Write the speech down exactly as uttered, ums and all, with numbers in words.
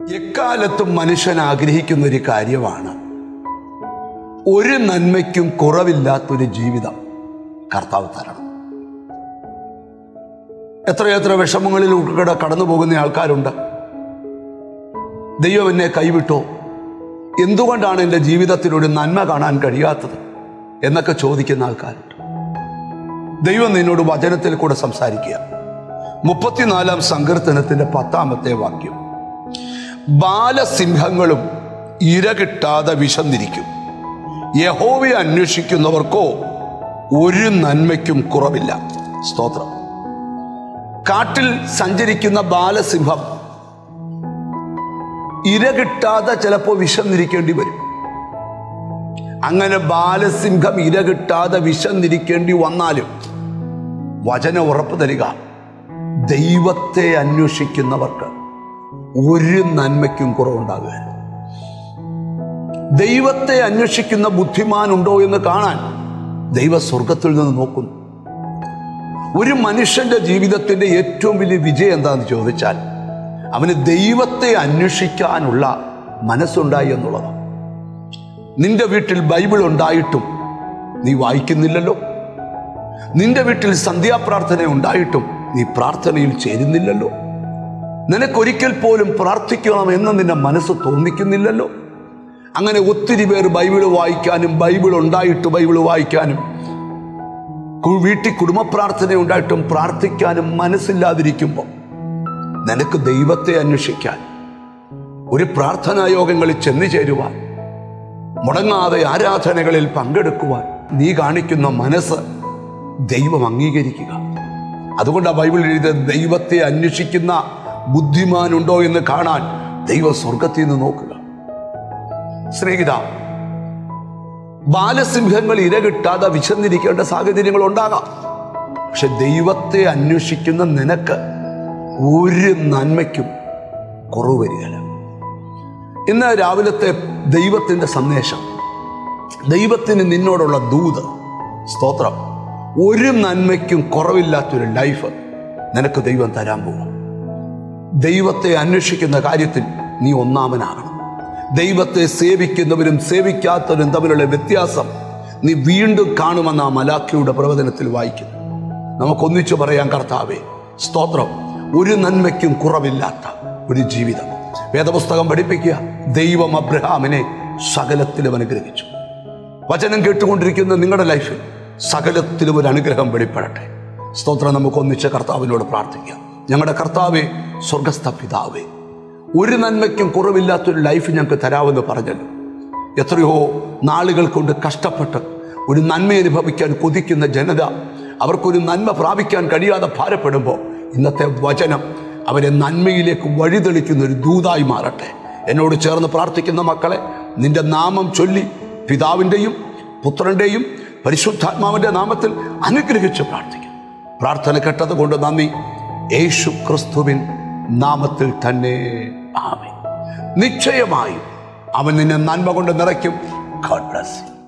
എക്കാലത്തും മനുഷ്യൻ ആഗ്രഹിക്കുന്ന ഒരു കാര്യമാണ് ഒരു നന്മയ്ക്കും കുറവില്ലാത്തൊരു ജീവിതം കർത്താവ് തരണം. എത്രയെത്ര വിഷമങ്ങളിലൂടെ കടന്നു പോകുന്ന ആൾക്കാരുണ്ട്. ദൈവം എന്നെ കൈവിട്ടോ, എന്തുകൊണ്ടാണ് എൻ്റെ ജീവിതത്തിലൊരു നന്മ കാണാൻ കഴിയാത്തത് എന്നൊക്കെ ചോദിക്കുന്ന ആൾക്കാരുണ്ട്. ദൈവം നിന്നോട് വചനത്തിൽ കൂടെ സംസാരിക്കുക. മുപ്പത്തിനാലാം സങ്കീർത്തനത്തിന്റെ പത്താമത്തെ വാക്യം, ബാലസിംഹങ്ങളും ഇര കിട്ടാതെ വിശന്നിരിക്കും, യഹോവയെ അന്വേഷിക്കുന്നവർക്കോ ഒരു നന്മയ്ക്കും കുറവില്ല. സ്തോത്രം. കാട്ടിൽ സഞ്ചരിക്കുന്ന ബാലസിംഹം ഇര കിട്ടാതെ ചിലപ്പോൾ വിശന്നിരിക്കേണ്ടി വരും. അങ്ങനെ ബാലസിംഹം ഇര കിട്ടാതെ വിശന്നിരിക്കേണ്ടി വന്നാലും വചനം ഉറപ്പ് തരിക, ദൈവത്തെ അന്വേഷിക്കുന്നവർക്ക് ഒരു നന്മയ്ക്കും കുറവുണ്ടാകുക. ദൈവത്തെ അന്വേഷിക്കുന്ന ബുദ്ധിമാനുണ്ടോ എന്ന് കാണാൻ ദൈവ സ്വർഗത്തിൽ നിന്ന് നോക്കുന്നു. ഒരു മനുഷ്യന്റെ ജീവിതത്തിന്റെ ഏറ്റവും വലിയ വിജയം എന്താണെന്ന് ചോദിച്ചാൽ അവന് ദൈവത്തെ അന്വേഷിക്കാനുള്ള മനസ്സുണ്ടായി എന്നുള്ളതാണ്. നിന്റെ വീട്ടിൽ ബൈബിൾ ഉണ്ടായിട്ടും നീ വായിക്കുന്നില്ലല്ലോ. നിന്റെ വീട്ടിൽ സന്ധ്യാപ്രാർത്ഥന ഉണ്ടായിട്ടും നീ പ്രാർത്ഥനയിൽ ചേരുന്നില്ലല്ലോ. നിനക്കൊരിക്കൽ പോലും പ്രാർത്ഥിക്കണം എന്ന് നിന്റെ മനസ്സ് തോന്നിക്കുന്നില്ലല്ലോ. അങ്ങനെ ഒത്തിരി പേർ ബൈബിൾ വായിക്കാനും ബൈബിൾ ഉണ്ടായിട്ട് ബൈബിൾ വായിക്കാനും വീട്ടിൽ കുടുംബ പ്രാർത്ഥന ഉണ്ടായിട്ടും പ്രാർത്ഥിക്കാനും മനസ്സില്ലാതിരിക്കുമ്പോൾ നിനക്ക് ദൈവത്തെ അന്വേഷിക്കാൻ, ഒരു പ്രാർത്ഥനാ യോഗങ്ങളിൽ ചെന്നു ചേരുവാൻ, മുടങ്ങാതെ ആരാധനകളിൽ പങ്കെടുക്കുവാൻ നീ കാണിക്കുന്ന മനസ്സ് ദൈവം അംഗീകരിക്കുക. അതുകൊണ്ടാണ് ബൈബിൾ എഴുതിയത്, ദൈവത്തെ അന്വേഷിക്കുന്ന ബുദ്ധിമാനുണ്ടോ എന്ന് കാണാൻ ദൈവ സ്വർഗത്തിൽ നിന്ന് നോക്കുക. സ്നേഹിത, ബാലസിംഹങ്ങൾ ഇര കിട്ടാതെ വിശന്നിരിക്കേണ്ട സാഹചര്യങ്ങൾ ഉണ്ടാകാം. പക്ഷെ ദൈവത്തെ അന്വേഷിക്കുന്ന നിനക്ക് ഒരു നന്മയ്ക്കും കുറവ് വരികയില്ല. ഇന്ന് രാവിലത്തെ ദൈവത്തിന്റെ സന്ദേശം, ദൈവത്തിന് നിന്നോടുള്ള ദൂത്, സ്തോത്രം, ഒരു നന്മയ്ക്കും കുറവില്ലാത്തൊരു ലൈഫ് നിനക്ക് ദൈവം തരാൻ പോകും. ദൈവത്തെ അന്വേഷിക്കുന്ന കാര്യത്തിൽ നീ ഒന്നാമനാകണം. ദൈവത്തെ സേവിക്കുന്നവരും സേവിക്കാത്തവരും തമ്മിലുള്ള വ്യത്യാസം നീ വീണ്ടും കാണുമെന്ന് ആ മലാഖയുടെ പ്രവചനത്തിൽ വായിക്കുന്നു. നമുക്കൊന്നിച്ചു പറയാം, കർത്താവേ സ്തോത്രം, ഒരു നന്മയ്ക്കും കുറവില്ലാത്ത ഒരു ജീവിതം. വേദപുസ്തകം പഠിപ്പിക്കുക, ദൈവം അബ്രഹാമിനെ സകലത്തിലും അനുഗ്രഹിച്ചു. വചനം കേട്ടുകൊണ്ടിരിക്കുന്ന നിങ്ങളുടെ ലൈഫിൽ സകലത്തിലും ഒരു അനുഗ്രഹം വെളിപ്പെടട്ടെ. സ്തോത്രം. നമുക്ക് ഒന്നിച്ച് കർത്താവിനോട് പ്രാർത്ഥിക്കാം. ഞങ്ങളുടെ കർത്താവേ, സ്വർഗസ്ഥ പിതാവേ, ഒരു നന്മയ്ക്കും കുറവില്ലാത്തൊരു ലൈഫ് ഞങ്ങൾക്ക് തരാമെന്ന് പറഞ്ഞല്ലോ. എത്രയോ നാളുകൾ കൊണ്ട് കഷ്ടപ്പെട്ട് ഒരു നന്മ അനുഭവിക്കാൻ കൊതിക്കുന്ന ജനത അവർക്കൊരു നന്മ പ്രാപിക്കാൻ കഴിയാതെ ഭാരപ്പെടുമ്പോൾ ഇന്നത്തെ വചനം അവരെ നന്മയിലേക്ക് വഴിതെളിക്കുന്ന ഒരു ദൂതായി മാറട്ടെ. എന്നോട് ചേർന്ന് പ്രാർത്ഥിക്കുന്ന മക്കളെ നിന്റെ നാമം ചൊല്ലി പിതാവിൻ്റെയും പുത്രൻ്റെയും പരിശുദ്ധാത്മാവിൻ്റെ നാമത്തിൽ അനുഗ്രഹിച്ച് പ്രാർത്ഥിക്കും. പ്രാർത്ഥന കേട്ടത് കൊണ്ട് നന്ദി. യേശു ക്രിസ്തുവിൻ നാമത്തിൽ തന്നെ ആമേൻ. നിശ്ചയമായും അവൻ നിന്നെ നന്മ കൊണ്ട് നിറയ്ക്കും. God bless U.